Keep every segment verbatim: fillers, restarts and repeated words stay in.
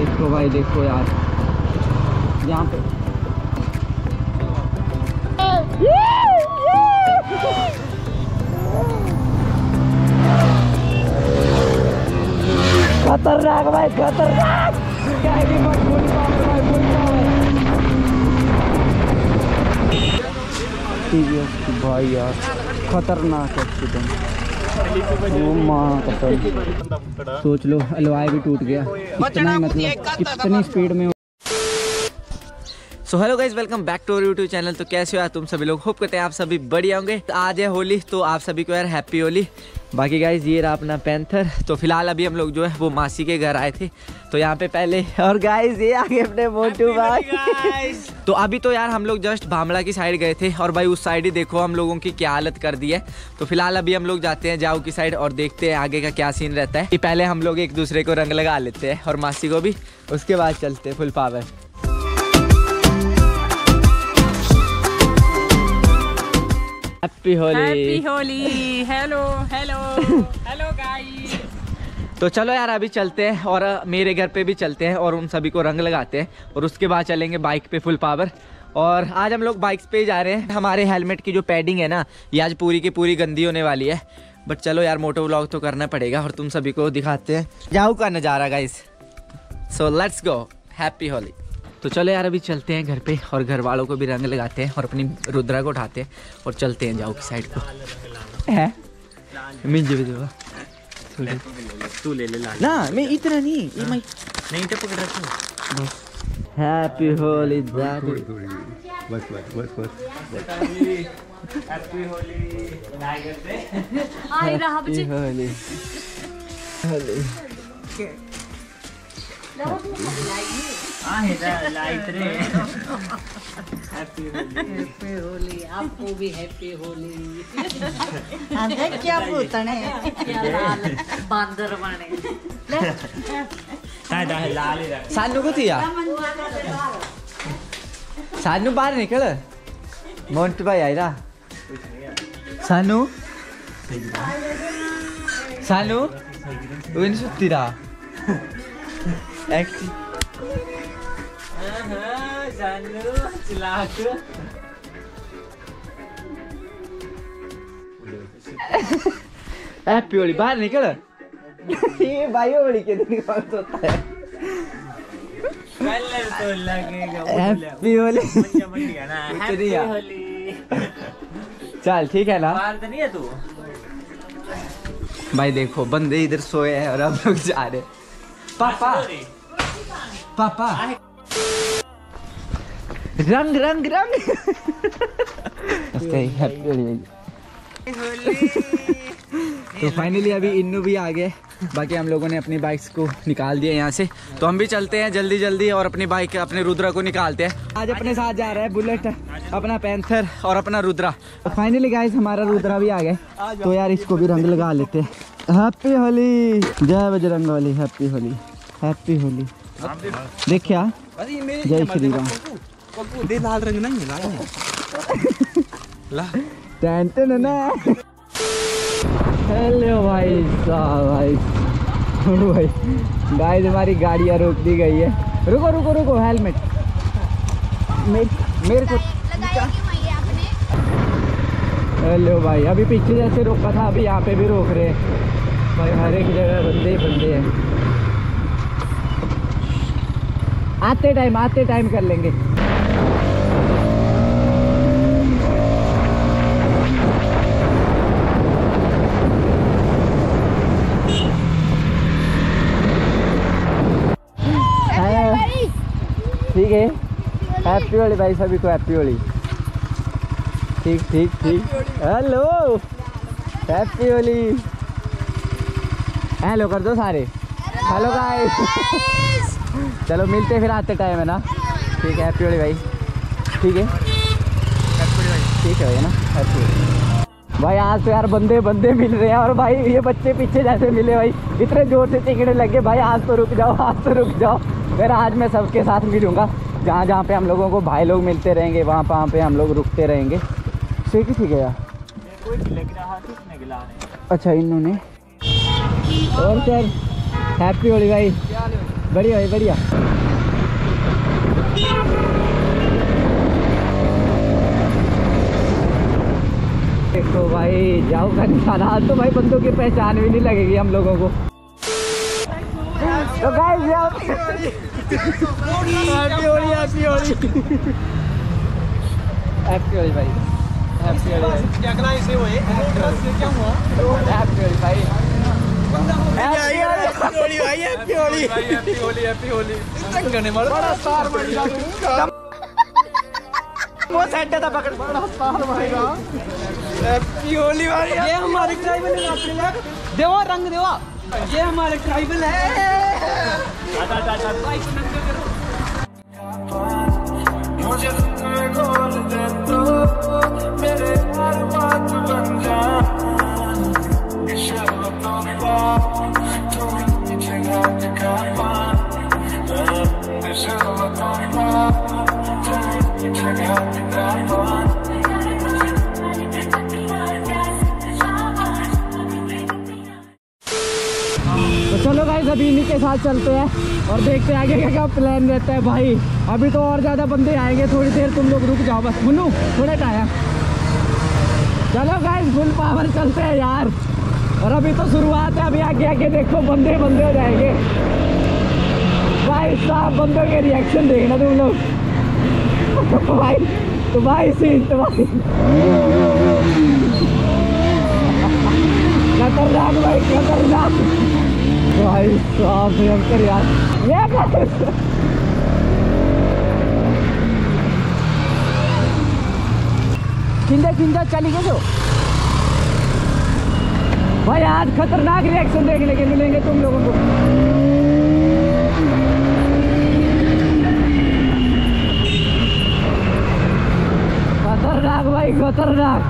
देखो भाई देखो यार यहाँ पे खतरनाक भाई खतरनाक भाई यार खतरनाक एक्सीडेंट। ओ माँ कसम सोच लो अलवाय भी टूट गया इतना, मतलब कितनी स्पीड में। So hello guys welcome back to our YouTube channel. तो कैसे हो यार तुम सभी लोग, होप करते हैं आप सभी बढ़िया होंगे। तो आज है होली, तो आप सभी को यार हैप्पी होली। बाकी गाइज ये रहा अपना पैंथर। तो फिलहाल अभी हम लोग जो है वो मासी के घर आए थे, तो यहाँ पे पहले, और गाइज ये आगे अपने मोटू भाई। तो अभी तो यार हम लोग जस्ट भामड़ा की साइड गए थे, और भाई उस साइड ही देखो हम लोगों की क्या हालत कर दी है। तो फिलहाल अभी हम लोग जाते हैं जाऊ की साइड और देखते हैं आगे का क्या सीन रहता है। कि पहले हम लोग एक दूसरे को रंग लगा लेते हैं और मासी को भी, उसके बाद चलते हैं full power. Happy Holi, happy Holi. Hello hello hello guys. तो चलो यार अभी चलते हैं और मेरे घर पे भी चलते हैं और उन सभी को रंग लगाते हैं, और उसके बाद चलेंगे बाइक पे फुल पावर। और आज हम लोग बाइक्स पे ही जा रहे हैं। हमारे हेलमेट की जो पैडिंग है ना, ये आज पूरी की पूरी गंदी होने वाली है। बट चलो यार मोटो व्लॉग तो करना पड़ेगा, और तुम सभी को दिखाते हैं जाऊ का नज़ारा guys. So let's go, happy Holi. तो चलो यार अभी चलते हैं घर पे, और घर वालों को भी रंग लगाते हैं, और अपनी रुद्रा को उठाते हैं और चलते हैं जाऊ की साइड को। है मिल जो तू ले ले ना, मैं इतना नहीं ये मैं नहीं तो पकड़ रहा हूं। हैप्पी होली दादी, बस बस बस बस हैप्पी होली आई रहा बच्चे होली होली लाइट रे। हैप्पी होली, हैप्पी होली, आपको भी हैप्पी होली। अंदर क्या पूतने क्या लाल बंदर बने ले सादा लाल ही रख। सानू को थिया सानू बाहर निकल, मोंटू भाई आइरा। सानू सानू उन सुत्तीरा एक्टी सानू चिलाक हैप्पी होली, बाहर निकल। ये भाई होली के दिन कौन सोता है? कलर तो लगेगा। Happy Holi happy Holi. चल ठीक है ना, बाहर तो नहीं है तू। भाई देखो बंदे इधर सोए हैं और हम लोग जा रहे। पापा पापा रंग रंग रंग हैप्पी होली। तो फाइनली अभी इन्नू भी आ गए। बाकी हम लोगों ने अपनी बाइक्स को निकाल दिया यहाँ से, तो हम भी चलते हैं जल्दी जल्दी और अपनी बाइक अपने रुद्रा को निकालते हैं। आज अपने साथ जा रहा है बुलेट, अपना पैंथर और अपना रुद्रा। तो फाइनली गाइस हमारा रुद्रा भी आ गए, तो यार इसको भी रंग लगा लेते हैं। हैप्पी होली, जय बजरंगबली। Happy Holi happy Holi. देख क्या, जय श्री राम। लाल रंग नहीं लाल ला टेंशन है ना। हेलो भाई साहब, भाई भाई गाइस हमारी गाड़ियाँ रोक दी गई है। रुको रुको रुको, हेलमेट मेरे मेरे को। हेलो भाई, अभी पीछे जैसे रोका था अभी यहाँ पे भी रोक रहे हैं भाई। हर एक जगह बंदे ही बंदे हैं। आते टाइम आते टाइम कर लेंगे। ठीक है, हैप्पी होली भाई सभी को, हैप्पी होली। ठीक ठीक ठीक। हेलो हैप्पी होली, हेलो कर दो सारे। हेलो गाइस, चलो मिलते फिर आते टाइम है ना। ठीक है हैप्पी होली भाई। ठीक है ठीक है भाई ना, हैप्पी होली भाई। आज तो यार बंदे बंदे मिल रहे हैं, और भाई ये बच्चे पीछे जैसे मिले भाई, इतने जोर से चिकने लगे भाई। आज तो रुक जाओ, आज तो रुक जाओ। फिर आज मैं सबके साथ मिलूंगा, जहाँ जहाँ पे हम लोगों को भाई लोग मिलते रहेंगे, वहाँ वहाँ पे हम लोग रुकते रहेंगे। ठीक है ठीक है यार। अच्छा इन्होंने और सर हैप्पी होली भाई। बढ़िया है बढ़िया। देखो भाई जाओ का निशाना, आज तो भाई बंदों की पहचान भी नहीं लगेगी हम लोगों को। तो guys happy Holi happy Holi happy Holi भाई हैप्पी होली। क्या कहना इसे वो क्या हुआ? हैप्पी होली भाई हैप्पी होली भाई happy Holi happy Holi happy Holi. करने वाला बड़ा स्टार बनेगा वो सेंटर था पकड़ बड़ा स्टार बनेगा। हैप्पी होली भाई ये हमारे ट्राइबल है अपने देवा रंग देवा ये हमारे ट्राइबल है। मुझे तुम्हें खोल दे तो मेरे हर बात बन जा शर्बतों का तुम मुझे घाट का पान शर्बतों का तुम मुझे घाट का पान। तो चलो गाइस अभी इन्हीं के साथ चलते हैं और देखते हैं आगे क्या क्या प्लान रहता है भाई। अभी तो और ज़्यादा बंदे आएंगे, थोड़ी देर तुम लोग रुक जाओ बस। मुन्नू थोड़ा टाया। चलो गाइस फुल पावर चलते हैं यार। और अभी तो शुरुआत है, अभी आगे आगे देखो बंदे बंदे हो जाएंगे भाई साहब। बंदों के रिएक्शन देखना तुम लोग भाई। तो भाई सीट तो भाई खतरनाक भाई खतरनाक भाई साहब भयंकर यार। ये खिंजा खिंजा चली गए जो भाई। आज खतरनाक रिएक्शन देखने के मिलेंगे तुम लोगों को। खतरनाक भाई खतरनाक।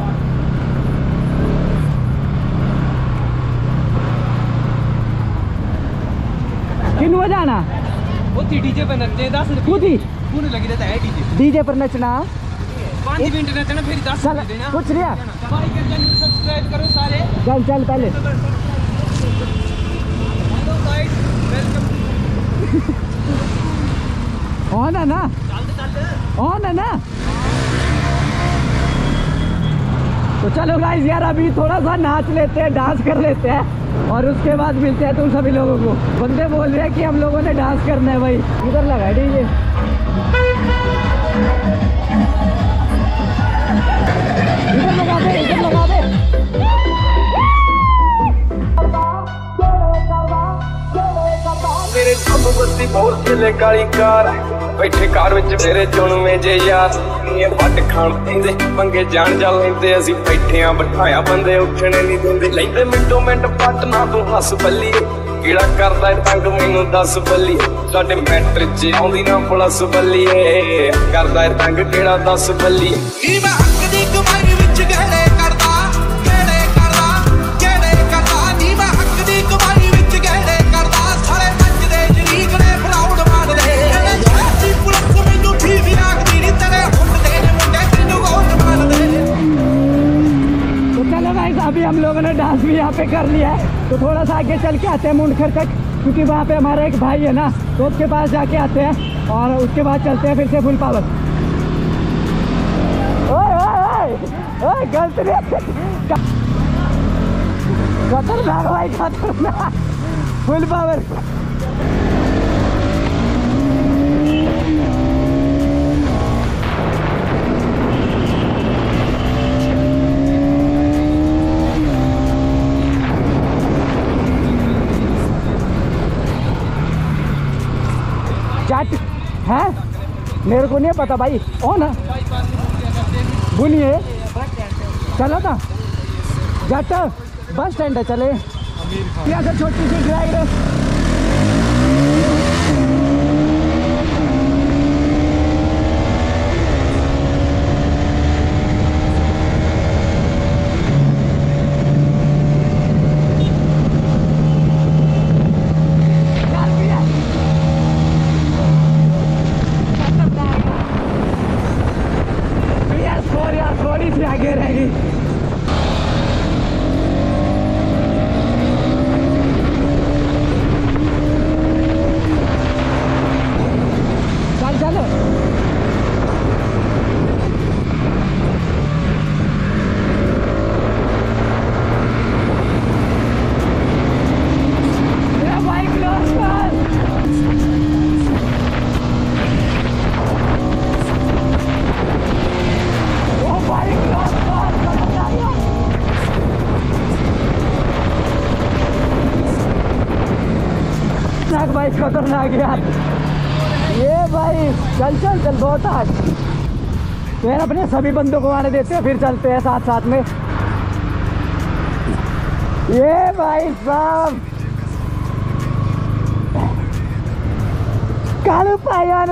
किन हो जाना वो डीजे पर नचते दस रुपये पूरी लगी रहता है डीजे डीजे पर नचना पाँच मिनट नचना फिर दस देना। कुछ नहीं भाई का चैनल सब्सक्राइब करो सारे। चल चल पहले ऑन है ना ऑन है ना। तो चलो गाइस यार अभी थोड़ा सा नाच लेते हैं, डांस कर लेते हैं और उसके बाद मिलते हैं तुम सभी लोगों को। बंदे बोल रहे हैं कि हम लोगों ने डांस करना है भाई। इधर लगा डीजे इधर लगा दे इधर लगा दे। मेरे सब बस्ती बहुत चले काली कार बैठे कार विच मेरे चुनवे जे यार ये वट खान पींदे पंगे जान जा लेंदे असी बैठे आ बिठाया बंदे उठने नहीं देंदे लेंदे मिंटो मिंट पट ना तू हस बल्ली कीड़ा करदा तंग मैनू दस बल्ली साडे मैटर च आउंदी ना पुलिस बल्ली करदा तंग केड़ा दस बल्ली की मैं हक दी कमाई विच गहरे करदा केड़े करदा केड़े करदा नी मैं हक दी कमाई विच गहरे करदा सारे नचदे शरीक ने प्राउड मारदे ऐसी पुलिस मैनू ठीक लागदी नी तेरे हुंडे ने मुंडे तैनू गोल मारदे। तो चलो गाइस अभी हम लोगों ने डांस भी यहाँ पे कर लिया है तो थोड़ा सा आगे चल के आते हैं मुंडखर तक क्योंकि वहाँ पे हमारा एक भाई है ना तो उसके पास जाके आते हैं और उसके बाद चलते हैं फिर से फुल पावर। ओए ओए ओए गलत नहीं खतरनाक भाई खतरनाक फुल पावर। जाट है मेरे को नहीं पता भाई ओ ना बुनिए चलो ना जाट बस स्टैंड है चले यहाँ से छोटी सी ड्राइव थोड़ी सी आगे रहेगी। खतरनाक भाई, खतरनाक यार ये भाई। चल चल चल, बहुत आज तो यार अपने सभी बंदों को आने देते हैं, फिर चलते हैं साथ साथ में। ये भाई साहब कालू पायन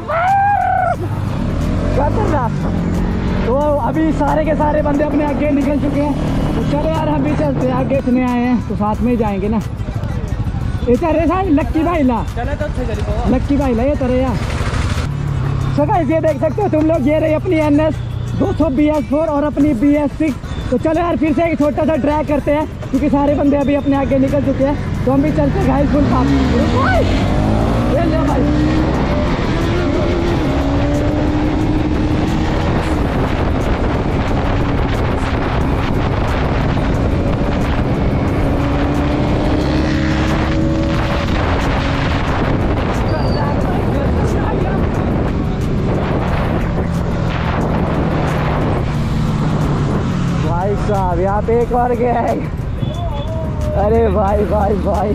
खतरनाक। तो अभी सारे के सारे बंदे अपने आगे निकल चुके हैं, तो चलो यार हम भी चलते हैं। आगे इतने आए हैं तो साथ में ही जाएंगे ना। ये तरह साहब लक्की भाई ला, चले तो अच्छे चली लक्की भाई ला ये तरह यार। सो गाइस ये देख सकते हो तुम लोग, ये रही अपनी एन एस दो सौ बी एस फोर और अपनी बी एस सिक्स। तो चलो यार फिर से एक छोटा सा ट्रैक करते हैं, क्योंकि सारे बंदे अभी अपने आगे निकल चुके हैं। तो हम भी चलते हैं गाइस फुल फास्ट। ये ले भाई, साहब यहाँ पे एक और गया है। अरे भाई भाई भाई,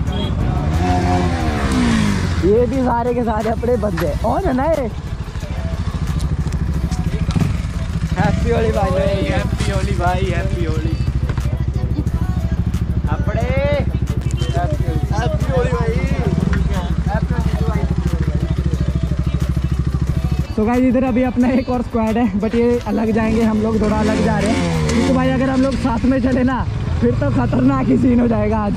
ये भी सारे के सारे अपने बंदे और है ना। ये हैप्पी होली भाई, हैप्पी होली भाई, हैप्पी होली अपने, हैप्पी होली भाई। तो गाइस इधर अभी अपना एक और स्क्वाड है, बट ये अलग जाएंगे, हम लोग थोड़ा अलग जा रहे हैं, क्योंकि भाई अगर हम लोग साथ में चले ना फिर तो खतरनाक ही सीन हो जाएगा आज।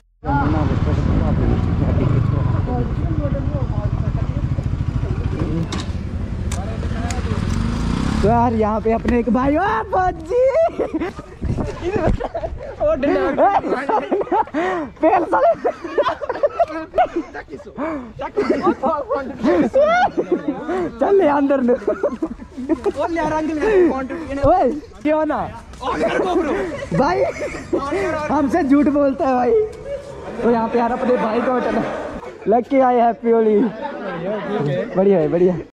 तो यार यहाँ पे अपने एक भाई पेल साले चल ले अंदर ले ओए क्यों ना भाई, हमसे झूठ बोलता है भाई। तो यहाँ पे यार अपने भाई को लक्की भाई हैप्पी होली। बढ़िया है बढ़िया।